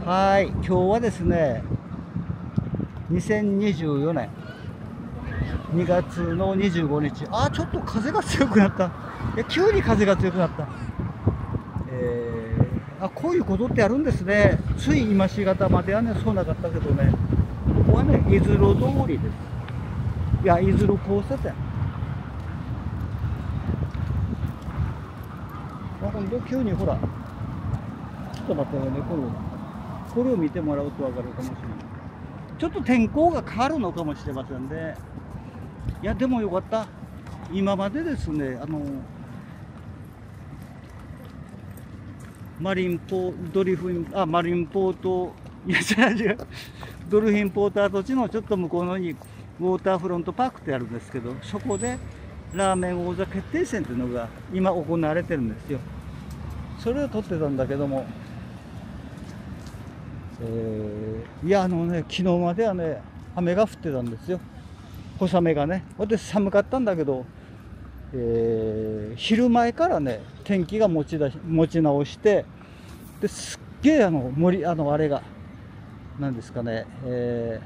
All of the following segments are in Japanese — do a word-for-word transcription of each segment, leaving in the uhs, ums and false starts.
はい、今日はですね、にせんにじゅうよねんにがつのにじゅうごにち、あー、ちょっと風が強くなった。いや、急に風が強くなった。えー、あ、こういうことってあるんですね。つい今しがたまではね、そうなかったけどね、ここはね、伊豆路通りです。いや、伊豆路交差点。あ、ほんと急にほら、ちょっと待ってね、これを、これを見てもらうと分かるかもしれない。ちょっと天候が変わるのかもしれませんね。いや、でもよかった。今までですね、あの、マリンポドリフィン、あ、マリンポート、いや、違う違う、ドルフィンポーター土地のちょっと向こうのに、ウォーターフロントパークってあるんですけど、そこでラーメン王座決定戦っていうのが今行われてるんですよ。それを撮ってたんだけども、えー、いや、あのね、昨日まではね、雨が降ってたんですよ。小雨がね。私寒かったんだけど、えー、昼前からね、天気が持ち出し持ち直して、ですっげえあの森、あのあれが何ですかね、え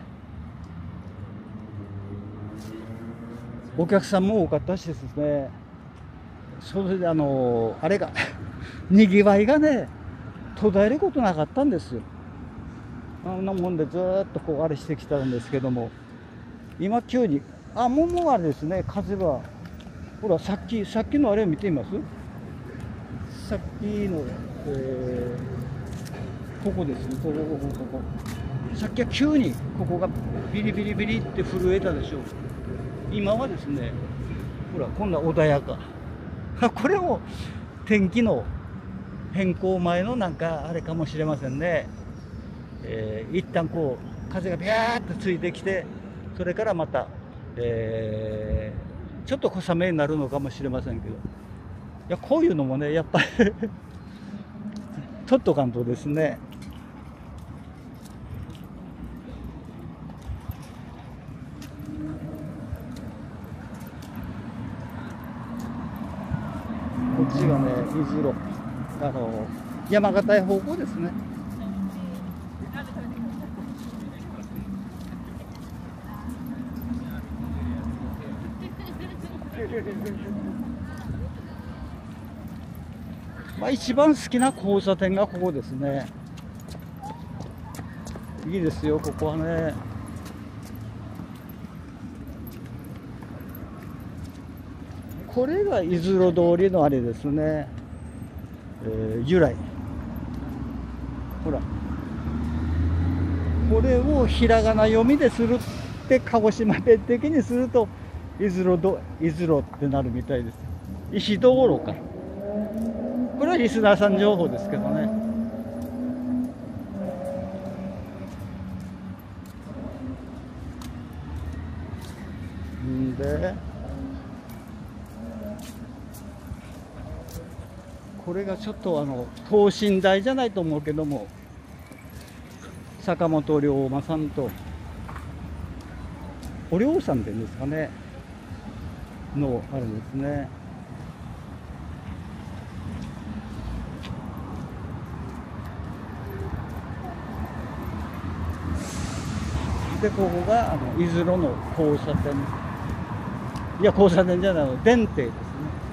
ー、お客さんも多かったしですね。それであのあれがにぎわいがね、途絶えることなかったんですよ。あんなもんでずーっとこうあれしてきたんですけども、今急に、あ、もうもうあれですね、風は、ほら、さっき、さっきのあれを見てみます。さっきの、えー、ここですね、ここ、ここ、ここ。さっきは急に、ここがビリビリビリって震えたでしょう。今はですね、ほら、こんな穏やか。これも天気の変更前のなんかあれかもしれませんね。えー、一旦こう風がビャーっとついてきて、それからまた、えー、ちょっと小雨になるのかもしれませんけど、いや、こういうのもね、やっぱり取っとかんとですね。こっちがね、伊豆路、あの山形へ方向ですね。まあ、一番好きな交差点がここですね。いいですよ、ここはね。これが伊豆路通りのあれですね、えー、由来。ほら、これをひらがな読みでするって鹿児島弁的にすると伊豆路伊豆路ってなるみたいです。石道路か。これはリスナーさん情報ですけどね。んで、これがちょっとあの等身大じゃないと思うけども、坂本龍馬さんとお龍さんって言うんですかねのあれですね。で、ここがあの伊豆路の交差点、いや交差点じゃないの、電停ですね。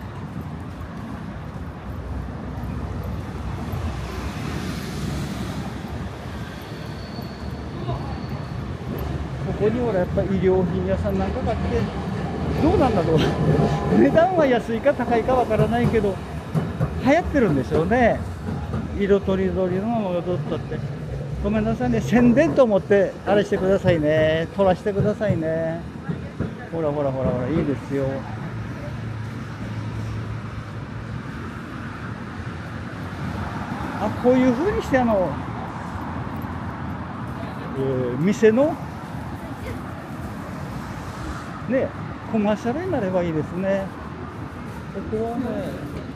ここにほらやっぱ医療品屋さんなんかがあって、どうなんだろう値段は安いか高いかわからないけど流行ってるんでしょうね。色とりどりのものを取ったって。ごめんなさいね、宣伝と思ってあれしてくださいね、撮らせてくださいね。ほらほらほらほら、いいですよ。あ、こういう風にしてあの、えー、店のね、コマーシャルになればいいですね。ここはね、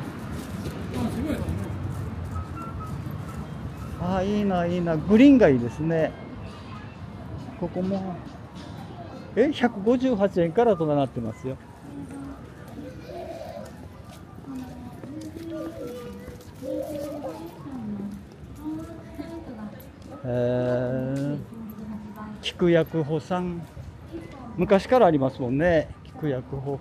ああ、いいな、いいな、グリーンがいいですね。ここも、え、ひゃくごじゅうはちえんからとなってますよ。 えー、菊薬舗さん、昔からありますもんね、菊薬舗。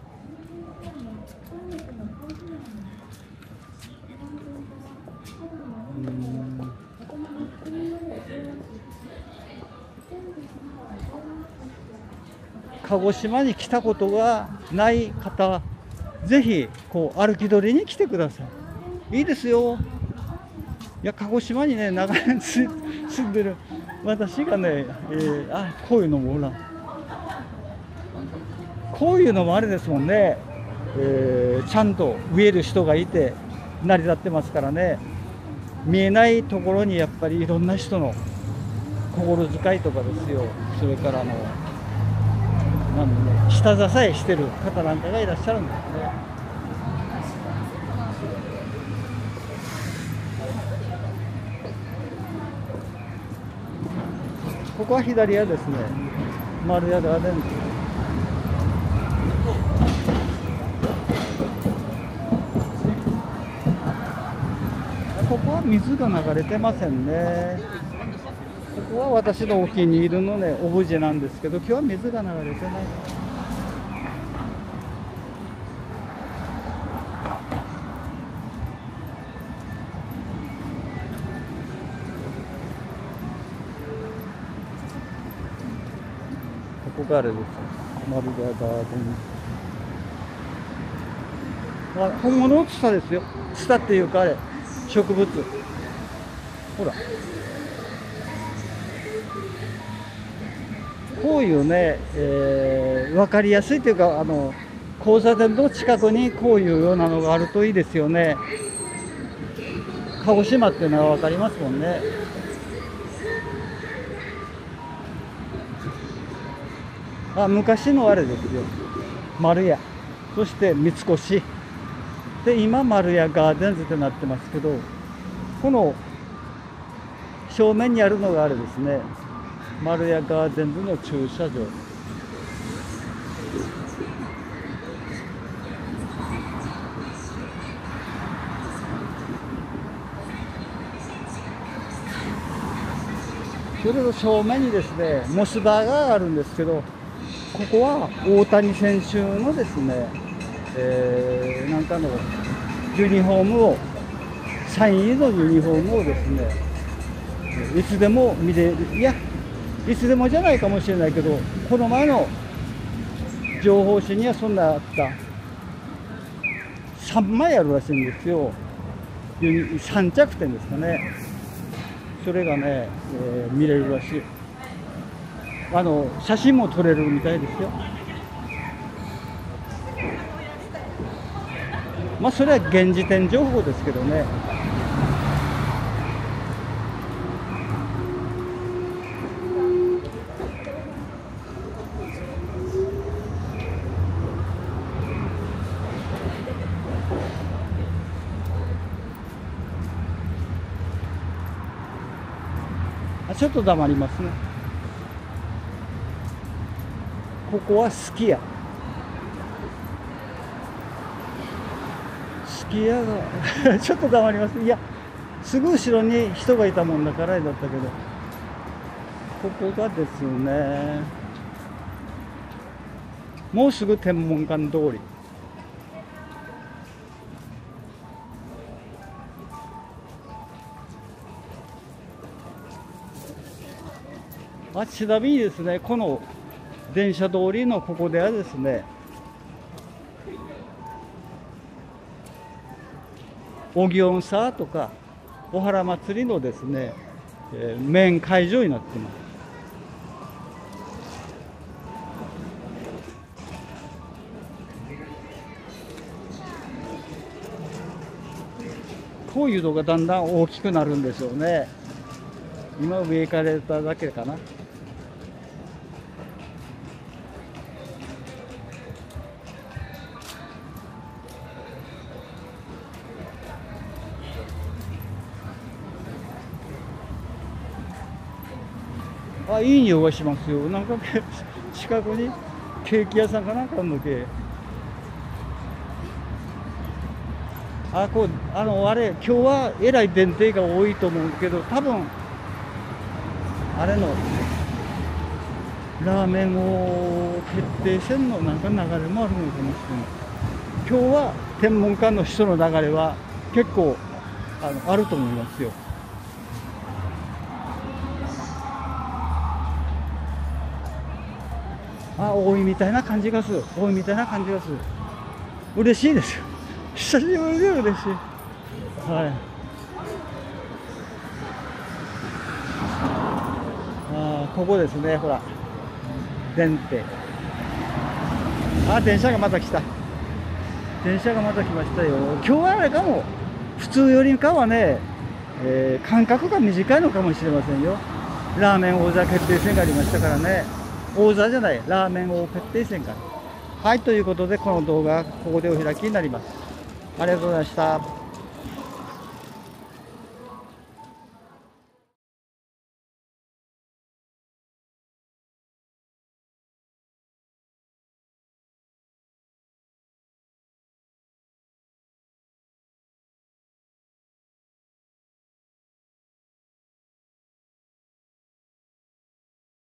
鹿児島に来たことがない方、ぜひこう歩き取りに来てください。いいですよ。いや、鹿児島にね、長年住んでる私がね、えー、あ、こういうのもほら、こういうのもあれですもんね、えー、ちゃんと植える人がいて成り立ってますからね。見えないところにやっぱりいろんな人の心遣いとかですよ、それからあのなんで、ね、下支えしてる方なんかがいらっしゃるんですね。ここは左屋ですね。丸屋ガーデン。ここは水が流れてませんね。ここは私のお気に入りのね、オブジェなんですけど、今日は水が流れてない。ここがあれです。丸屋ガーデン。あ、本物のツタですよ。ツタっていうかあれ、植物。ほら。こういうね、えー、分かりやすいというか、あの交差点の近くにこういうようなのがあるといいですよね。鹿児島っていうのは分かりますもんね。あ、昔のあれですよ。丸屋、そして三越で、今丸屋ガーデンズってなってますけど、この正面にあるのがあれですね、丸屋ガーデンズの駐車場。それと正面にですね、モスバーガーがあるんですけど、ここは大谷選手のですね、えー、なんかのユニフォームを、サイン入りのユニフォームをですね、いつでも見れる。いや、いつでもじゃないかもしれないけど、この前の情報誌にはそんなあったさんまいあるらしいんですよ。さん着点ですかね。それがね、えー、見れるらしい。あの写真も撮れるみたいですよ。まあそれは現時点情報ですけどね。ちょっと黙りますね。ここはすき家。すき家がちょっと黙ります。いや、すぐ後ろに人がいたもんだからだったけど、ここがですね、もうすぐ天文館通り。あ、ちなみにですね、この電車通りのここではですね、お祇園祭とかお原祭りのですね、えー、メイン会場になっています。こういうのがだんだん大きくなるんでしょうね。今上行かれただけかな。あ、いい匂いがしますよ。なんか近くにケーキ屋さんかなんかあるのけ。あ、こう、あの、あれ、今日はえらい電停が多いと思うけど、多分あれのラーメン王決定戦のなんか流れもあるのかもしれない。今日は天文館の人の流れは結構あのあると思いますよ。あ、多いみたいな感じがする。多いみたいな感じがする。嬉しいですよ。久しぶりで嬉しい。はい。あ、ここですね、ほら。電停。あ、電車がまた来た。電車がまた来ましたよ。今日はあれかも。普通よりかはね、えー、間隔が短いのかもしれませんよ。ラーメン王座決定戦がありましたからね。王座じゃない、ラーメン王決定戦が。はい、ということで、この動画はここでお開きになります。ありがとうございました。